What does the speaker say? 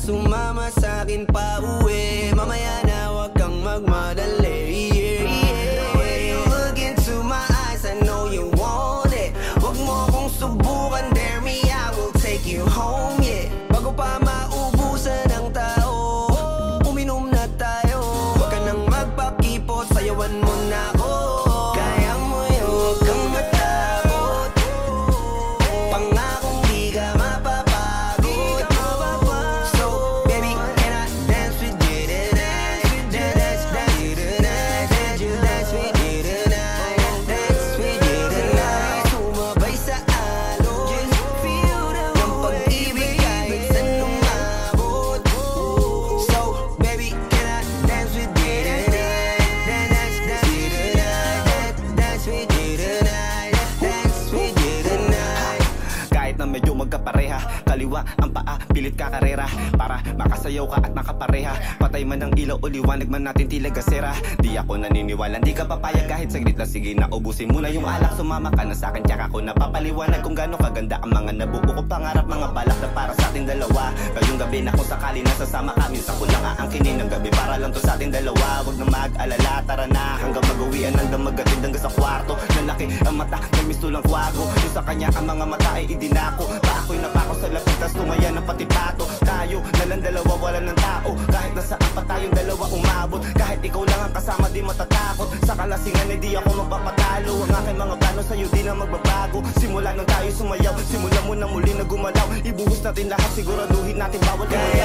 sumama sa'kin pa uwi. Mamaya na wag kang magmadali. The way you look into my eyes, I know you want it. Wag mo kong subukan, dare me, I will take you home, yeah. Bago pa maubusan ang tao, uminom na tayo. Wag ka nang magpakipot, sayawan mo na ako. Kaya mo yun, wag kang matakot. Pangakong di ka mapapagod. So baby, can I dance with you tonight? Dance with you tonight. Dance with you tonight. Dance with you tonight. Sumabay sa alon, ng pag-ibig kahit saan lumabot. So baby, can I dance with you tonight? Dance with you tonight. Dance with you tonight. Dance with you tonight. Kahit na medyo magkapareha, kaliwa ang paa, pilit ka karera. Para makasayaw ka at makapareha. Patay man ang ilaw o liwanag man natin tila gasera. Di ako naniniwala, di ka papayag kahit saglit lang. Sige na ubusin mo na yung alak, sumama ka na sa'kin. Tsaka ako napapaliwanag kung gaano kaganda ang mga nabuo ko pangarap. Mga balak na para sa ating dalawa. Ngayong gabi na kung sakali nasasama kami, sa ko lang aangkinin ng gabi para lang to sa ating dalawa. Huwag na mag-alala, tara na hanggang mag-uwian, hanggang magatid hanggang sa kwarto. Lalaki ang mata, may mistulang kwago. Yung sa kanya ang mga mata ay idinako. Pa ako'y napako sa lapit, tas tumayan ng pati pato. Tayo nalang dalawa, wala ng tao. Kahit nasaan pa tayong dalawa umabot. Kahit ikaw lang ang kasama, di matatakot. Sa kalasingan ay di ako magpapatalo. Ang aking mga plano sa'yo di na magbabago. Simula nung tayo sumayaw, simula mo na muli na gumalaw. Ibuhos natin lahat, siguraduhin natin bawal ka.